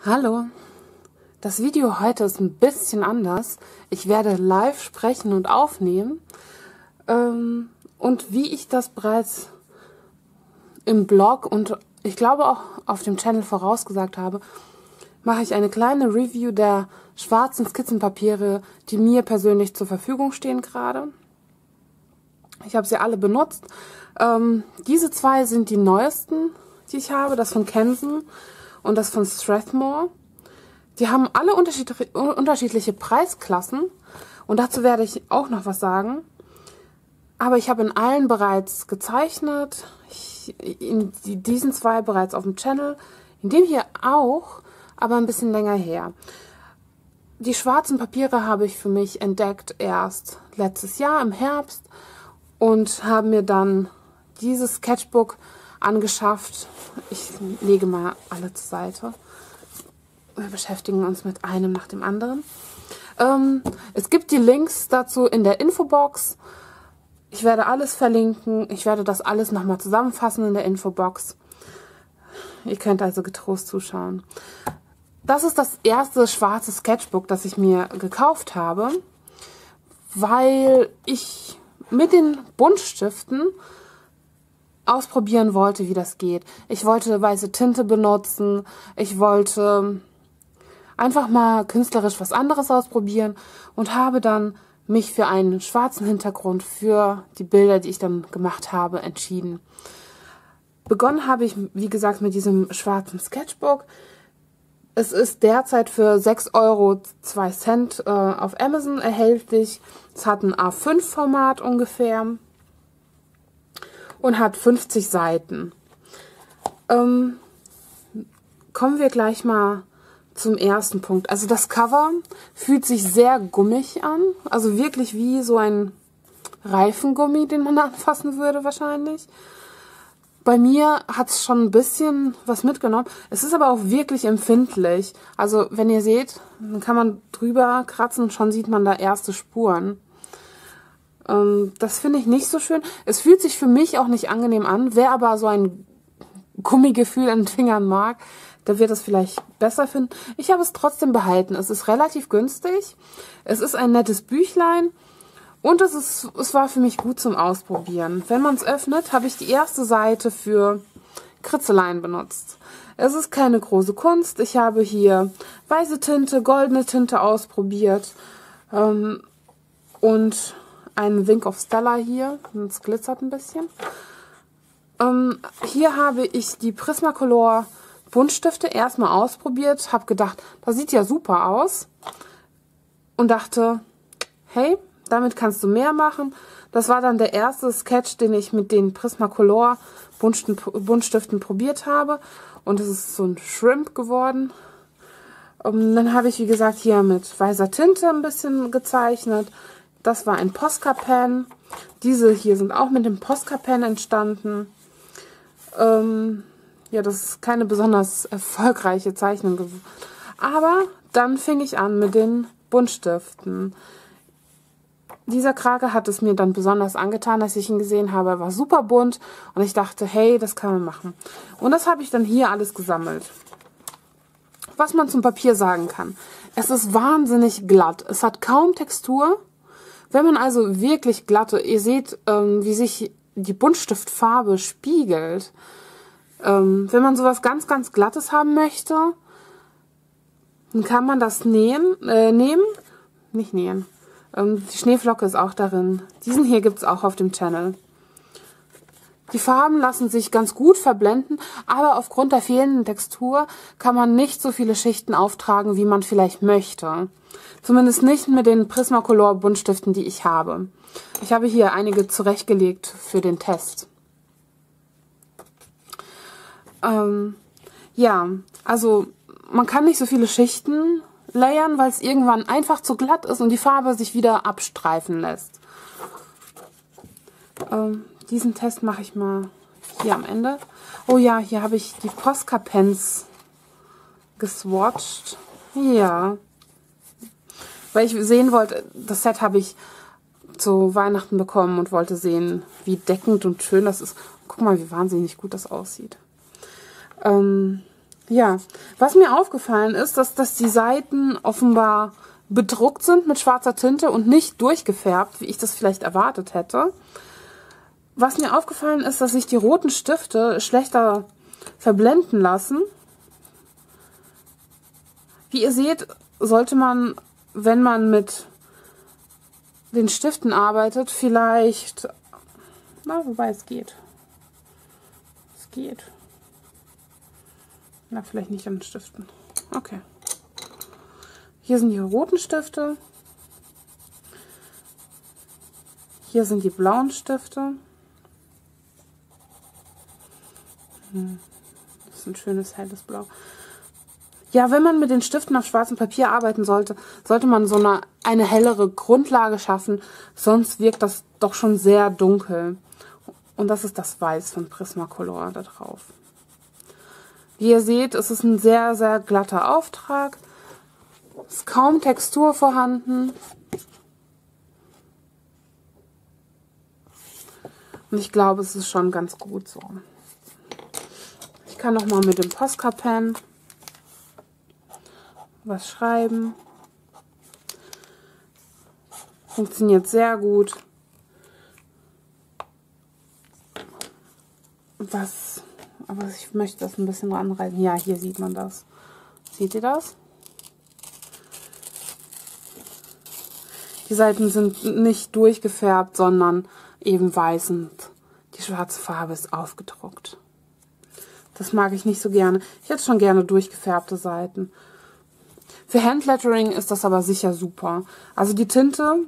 Hallo, das Video heute ist ein bisschen anders. Ich werde live sprechen und aufnehmen. Und wie ich das bereits im Blog und ich glaube auch auf dem Channel vorausgesagt habe, mache ich eine kleine Review der schwarzen Skizzenpapiere, die mir persönlich zur Verfügung stehen gerade. Ich habe sie alle benutzt. Diese zwei sind die neuesten, die ich habe, das von Canson und das von Strathmore. Die haben alle unterschiedliche Preisklassen und dazu werde ich auch noch was sagen. Aber ich habe in allen bereits gezeichnet, in diesen zwei bereits auf dem Channel, in dem hier auch, aber ein bisschen länger her. Die schwarzen Papiere habe ich für mich entdeckt erst letztes Jahr im Herbst und habe mir dann dieses Sketchbook angeschafft. Ich lege mal alle zur Seite. Wir beschäftigen uns mit einem nach dem anderen. Es gibt die Links dazu in der Infobox. Ich werde alles verlinken. Ich werde das alles nochmal zusammenfassen in der Infobox. Ihr könnt also getrost zuschauen. Das ist das erste schwarze Sketchbook, das ich mir gekauft habe, weil ich mit den Buntstiften ausprobieren wollte, wie das geht. Ich wollte weiße Tinte benutzen. Ich wollte einfach mal künstlerisch was anderes ausprobieren und habe dann mich für einen schwarzen Hintergrund für die Bilder, die ich dann gemacht habe, entschieden. Begonnen habe ich, wie gesagt, mit diesem schwarzen Sketchbook. Es ist derzeit für 6,02 € auf Amazon erhältlich. Es hat ein A5-Format ungefähr und hat 50 Seiten. Kommen wir gleich mal zum ersten Punkt. Also das Cover fühlt sich sehr gummig an. Also wirklich wie so ein Reifengummi, den man anfassen würde wahrscheinlich. Bei mir hat es schon ein bisschen was mitgenommen. Es ist aber auch wirklich empfindlich. Also wenn ihr seht, dann kann man drüber kratzen und schon sieht man da erste Spuren. Das finde ich nicht so schön. Es fühlt sich für mich auch nicht angenehm an. Wer aber so ein Gummigefühl an den Fingern mag, der wird es vielleicht besser finden. Ich habe es trotzdem behalten. Es ist relativ günstig. Es ist ein nettes Büchlein. Und es war für mich gut zum Ausprobieren. Wenn man es öffnet, habe ich die erste Seite für Kritzeleien benutzt. Es ist keine große Kunst. Ich habe hier weiße Tinte, goldene Tinte ausprobiert. Und einen Wink of Stella hier. Es glitzert ein bisschen. Hier habe ich die Prismacolor Buntstifte erstmal ausprobiert. Habe gedacht, das sieht ja super aus. Und dachte, hey, damit kannst du mehr machen. Das war dann der erste Sketch, den ich mit den Prismacolor Buntstiften probiert habe. Und es ist so ein Shrimp geworden. Dann habe ich, wie gesagt, hier mit weißer Tinte ein bisschen gezeichnet. Das war ein Posca-Pen. Diese hier sind auch mit dem Posca-Pen entstanden. Ja, das ist keine besonders erfolgreiche Zeichnung geworden. Aber dann fing ich an mit den Buntstiften. Dieser Krake hat es mir dann besonders angetan, als ich ihn gesehen habe. Er war super bunt und ich dachte, hey, das kann man machen. Und das habe ich dann hier alles gesammelt. Was man zum Papier sagen kann. Es ist wahnsinnig glatt. Es hat kaum Textur. Wenn man also wirklich glatte, ihr seht, wie sich die Buntstiftfarbe spiegelt. Wenn man sowas ganz, ganz Glattes haben möchte, dann kann man das nehmen. Die Schneeflocke ist auch darin. Diesen hier gibt es auch auf dem Channel. Die Farben lassen sich ganz gut verblenden, aber aufgrund der fehlenden Textur kann man nicht so viele Schichten auftragen, wie man vielleicht möchte. Zumindest nicht mit den Prismacolor Buntstiften, die ich habe. Ich habe hier einige zurechtgelegt für den Test. Ja, also man kann nicht so viele Schichten layern, weil es irgendwann einfach zu glatt ist und die Farbe sich wieder abstreifen lässt. Diesen Test mache ich mal hier am Ende. Oh ja, hier habe ich die Posca-Pens geswatcht. Ja, weil ich sehen wollte, das Set habe ich zu Weihnachten bekommen und wollte sehen, wie deckend und schön das ist. Guck mal, wie wahnsinnig gut das aussieht. Ja, was mir aufgefallen ist, dass die Seiten offenbar bedruckt sind mit schwarzer Tinte und nicht durchgefärbt, wie ich das vielleicht erwartet hätte. Was mir aufgefallen ist, dass sich die roten Stifte schlechter verblenden lassen. Wie ihr seht, sollte man, wenn man mit den Stiften arbeitet, vielleicht, na, wobei es geht. Es geht. Na, vielleicht nicht an den Stiften. Okay. Hier sind die roten Stifte. Hier sind die blauen Stifte. Das ist ein schönes helles Blau. Ja, wenn man mit den Stiften auf schwarzem Papier arbeiten sollte, sollte man so eine hellere Grundlage schaffen, sonst wirkt das doch schon sehr dunkel. Und das ist das Weiß von Prismacolor da drauf. Wie ihr seht, ist es ein sehr, sehr glatter Auftrag. Es ist kaum Textur vorhanden. Und ich glaube, es ist schon ganz gut so. Ich kann noch mal mit dem Posca-Pen was schreiben. Funktioniert sehr gut. Aber ich möchte das ein bisschen ranreißen. Ja, hier sieht man das. Seht ihr das? Die Seiten sind nicht durchgefärbt, sondern eben weiß und die schwarze Farbe ist aufgedruckt. Das mag ich nicht so gerne. Ich hätte schon gerne durchgefärbte Seiten. Für Handlettering ist das aber sicher super. Also die Tinte,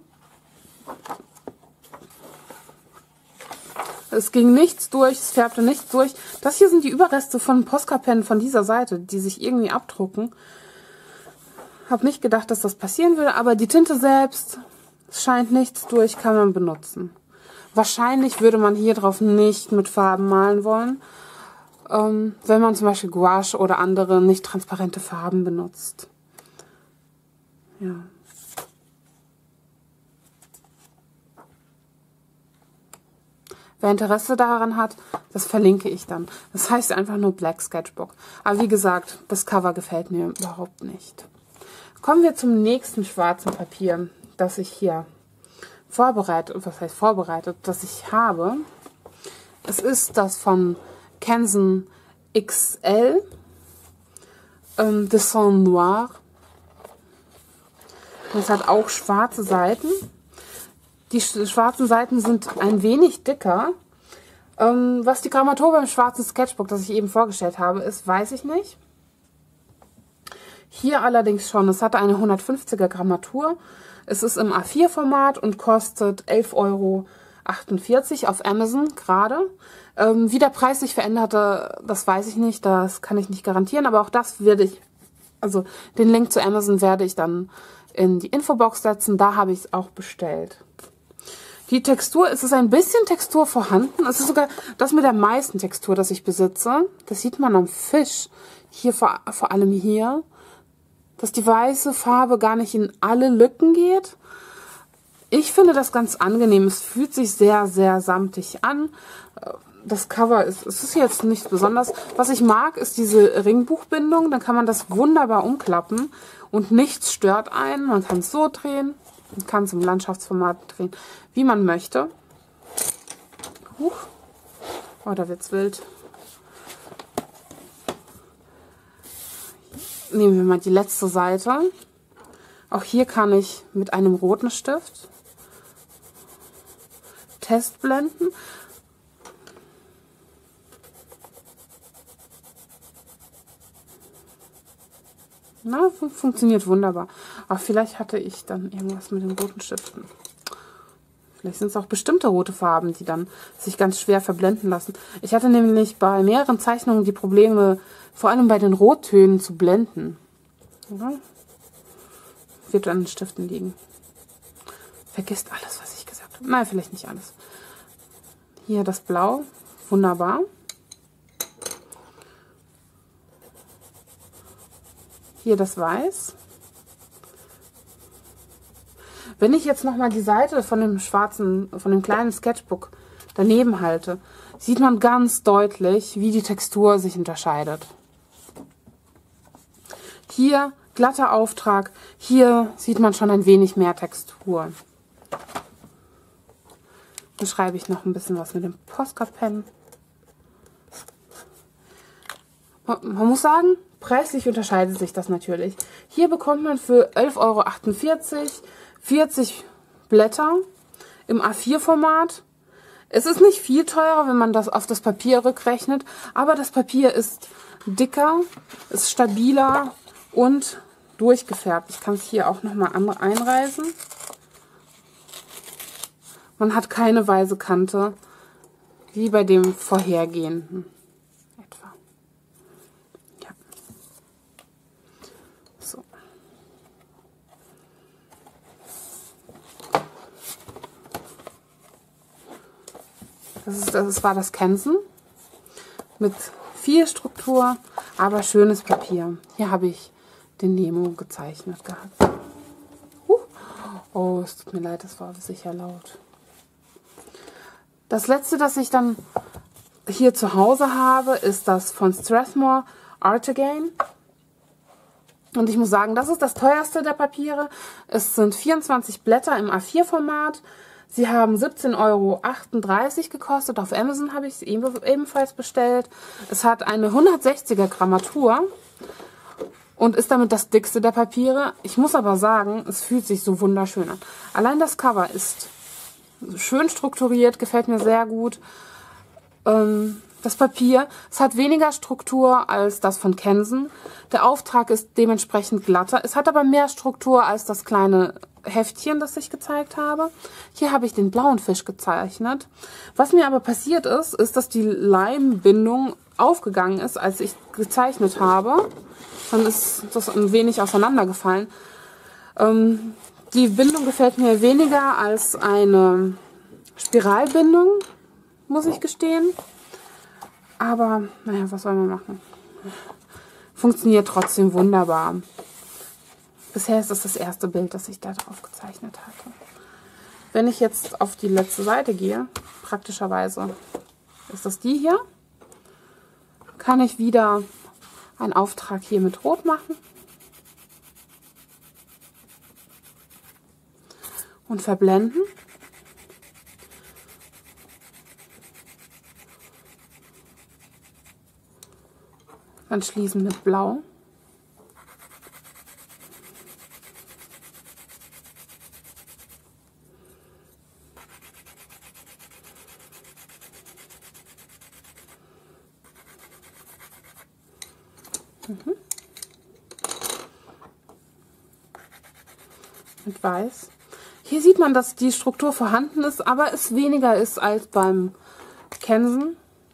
es ging nichts durch, es färbte nichts durch. Das hier sind die Überreste von Posca-Pen von dieser Seite, die sich irgendwie abdrucken. Habe nicht gedacht, dass das passieren würde, aber die Tinte selbst, es scheint nichts durch, kann man benutzen. Wahrscheinlich würde man hier drauf nicht mit Farben malen wollen, wenn man zum Beispiel Gouache oder andere nicht transparente Farben benutzt. Ja. Wer Interesse daran hat, das verlinke ich dann. Das heißt einfach nur Black Sketchbook. Aber wie gesagt, das Cover gefällt mir überhaupt nicht. Kommen wir zum nächsten schwarzen Papier, das ich hier vorbereitet, das ich habe. Es ist das von Canson XL, Dessin Noir. Das hat auch schwarze Seiten. Die schwarzen Seiten sind ein wenig dicker. Was die Grammatur beim schwarzen Sketchbook, das ich eben vorgestellt habe, ist, weiß ich nicht. Hier allerdings schon. Es hat eine 150er Grammatur. Es ist im A4-Format und kostet 11,48 € auf Amazon gerade. Wie der Preis sich veränderte, das weiß ich nicht. Das kann ich nicht garantieren. Aber auch das werde ich, also den Link zu Amazon werde ich dann in die Infobox setzen. Da habe ich es auch bestellt. Die Textur, es ist ein bisschen Textur vorhanden. Es ist sogar das mit der meisten Textur, das ich besitze. Das sieht man am Fisch. Hier vor allem hier. Dass die weiße Farbe gar nicht in alle Lücken geht. Ich finde das ganz angenehm. Es fühlt sich sehr, sehr samtig an. Das Cover es ist jetzt nichts Besonderes. Was ich mag, ist diese Ringbuchbindung. Dann kann man das wunderbar umklappen und nichts stört einen. Man kann es so drehen. Man kann es im Landschaftsformat drehen, wie man möchte. Oh, da wird's wild. Nehmen wir mal die letzte Seite. Auch hier kann ich mit einem roten Stift testblenden. Na, funktioniert wunderbar. Aber vielleicht hatte ich dann irgendwas mit den roten Stiften. Vielleicht sind es auch bestimmte rote Farben, die dann sich ganz schwer verblenden lassen. Ich hatte nämlich bei mehreren Zeichnungen die Probleme, vor allem bei den Rottönen zu blenden. Ja. Wird an den Stiften liegen. Vergisst alles, was ich gesagt habe. Nein, vielleicht nicht alles. Hier das Blau. Wunderbar. Hier das Weiß. Wenn ich jetzt nochmal die Seite von dem kleinen Sketchbook daneben halte, sieht man ganz deutlich, wie die Textur sich unterscheidet. Hier glatter Auftrag. Hier sieht man schon ein wenig mehr Textur. Dann schreibe ich noch ein bisschen was mit dem Posca-Pen. Man muss sagen, preislich unterscheidet sich das natürlich. Hier bekommt man für 11,48 € 40 Blätter im A4-Format. Es ist nicht viel teurer, wenn man das auf das Papier rückrechnet, aber das Papier ist dicker, ist stabiler und durchgefärbt. Ich kann es hier auch nochmal einreißen. Man hat keine weiße Kante, wie bei dem vorhergehenden etwa. Ja. So. Das war das Canson mit viel Struktur, aber schönes Papier. Hier habe ich den Nemo gezeichnet gehabt. Oh, es tut mir leid, das war sicher laut. Das letzte, das ich dann hier zu Hause habe, ist das von Strathmore Art Again. Und ich muss sagen, das ist das teuerste der Papiere. Es sind 24 Blätter im A4-Format. Sie haben 17,38 € gekostet. Auf Amazon habe ich es ebenfalls bestellt. Es hat eine 160er Grammatur und ist damit das dickste der Papiere. Ich muss aber sagen, es fühlt sich so wunderschön an. Allein das Cover ist schön strukturiert, gefällt mir sehr gut. Das Papier, es hat weniger Struktur als das von Canson. Der Auftrag ist dementsprechend glatter. Es hat aber mehr Struktur als das kleine Heftchen, das ich gezeigt habe. Hier habe ich den blauen Fisch gezeichnet. Was mir aber passiert ist, ist, dass die Leimbindung aufgegangen ist, als ich gezeichnet habe. Dann ist das ein wenig auseinandergefallen. Die Bindung gefällt mir weniger als eine Spiralbindung, muss ich gestehen. Aber, naja, was soll man machen? Funktioniert trotzdem wunderbar. Bisher ist das erste Bild, das ich da drauf gezeichnet hatte. Wenn ich jetzt auf die letzte Seite gehe, praktischerweise ist das die hier, kann ich wieder einen Auftrag hier mit Rot machen. Und verblenden. Dann schließen mit Blau. Mit Weiß. Hier sieht man, dass die Struktur vorhanden ist, aber es weniger ist als beim Canson.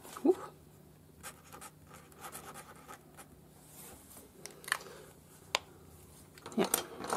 Ja.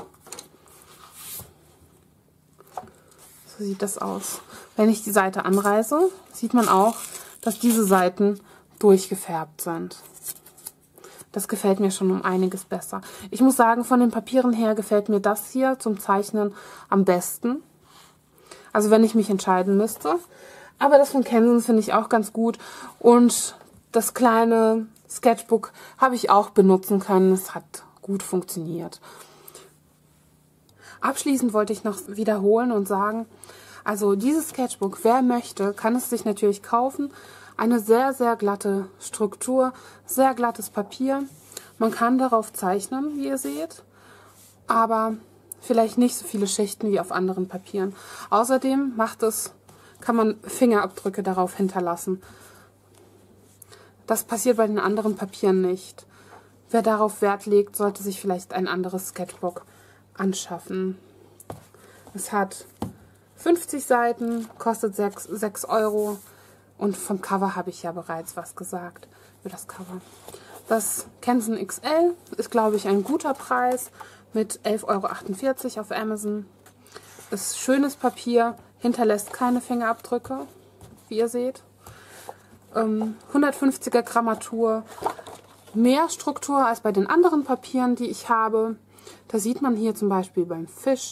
So sieht das aus. Wenn ich die Seite anreiße, sieht man auch, dass diese Seiten durchgefärbt sind. Das gefällt mir schon um einiges besser. Ich muss sagen, von den Papieren her gefällt mir das hier zum Zeichnen am besten. Also wenn ich mich entscheiden müsste. Aber das von Canson finde ich auch ganz gut. Und das kleine Sketchbook habe ich auch benutzen können. Es hat gut funktioniert. Abschließend wollte ich noch wiederholen und sagen, also dieses Sketchbook, wer möchte, kann es sich natürlich kaufen. Eine sehr, sehr glatte Struktur, sehr glattes Papier. Man kann darauf zeichnen, wie ihr seht, aber vielleicht nicht so viele Schichten wie auf anderen Papieren. Außerdem kann man Fingerabdrücke darauf hinterlassen. Das passiert bei den anderen Papieren nicht. Wer darauf Wert legt, sollte sich vielleicht ein anderes Sketchbook anschaffen. Es hat 50 Seiten, kostet 6 € und vom Cover habe ich ja bereits was gesagt für das Cover. Das Canson XL ist, glaube ich, ein guter Preis mit 11,48 € auf Amazon. Ist schönes Papier, hinterlässt keine Fingerabdrücke, wie ihr seht. 150er Grammatur, mehr Struktur als bei den anderen Papieren, die ich habe. Da sieht man hier zum Beispiel beim Fisch.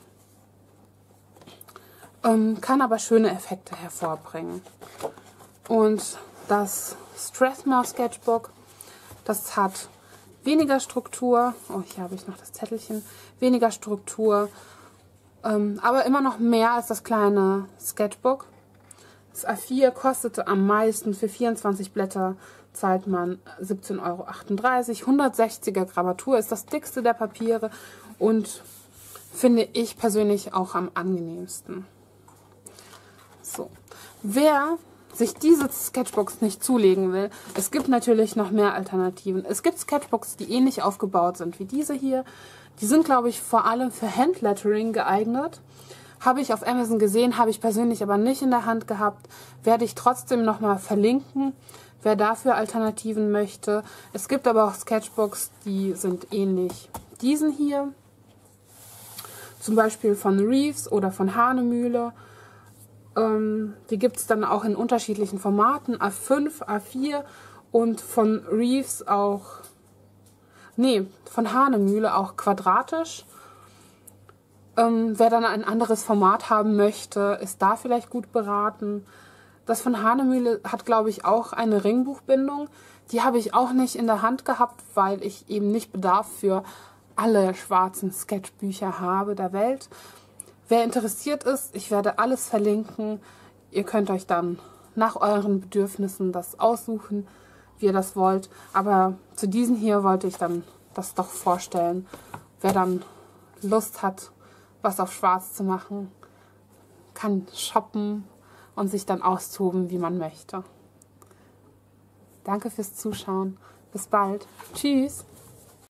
Kann aber schöne Effekte hervorbringen. Und das Strathmore Sketchbook, das hat Weniger Struktur. Oh, hier habe ich noch das Zettelchen. Weniger Struktur. Aber immer noch mehr als das kleine Sketchbook. Das A4 kostete am meisten. Für 24 Blätter zahlt man 17,38 €. 160er Grammatur ist das dickste der Papiere und finde ich persönlich auch am angenehmsten. So, wer sich diese Sketchbooks nicht zulegen will, es gibt natürlich noch mehr Alternativen. Es gibt Sketchbooks, die ähnlich aufgebaut sind wie diese hier. Die sind, glaube ich, vor allem für Handlettering geeignet. Habe ich auf Amazon gesehen, habe ich persönlich aber nicht in der Hand gehabt. Werde ich trotzdem nochmal verlinken, wer dafür Alternativen möchte. Es gibt aber auch Sketchbooks, die sind ähnlich diesen hier. Zum Beispiel von Reeves oder von Hahnemühle. Die gibt es dann auch in unterschiedlichen Formaten. A5, A4 und von Reeves auch, von Hahnemühle auch quadratisch. Wer dann ein anderes Format haben möchte, ist da vielleicht gut beraten. Das von Hahnemühle hat, glaube ich, auch eine Ringbuchbindung. Die habe ich auch nicht in der Hand gehabt, weil ich eben nicht Bedarf für alle schwarzen Sketchbücher habe der Welt. Wer interessiert ist, ich werde alles verlinken. Ihr könnt euch dann nach euren Bedürfnissen das aussuchen, wie ihr das wollt. Aber zu diesen hier wollte ich dann das doch vorstellen. Wer dann Lust hat, was auf schwarz zu machen, kann shoppen und sich dann austoben, wie man möchte. Danke fürs Zuschauen. Bis bald. Tschüss.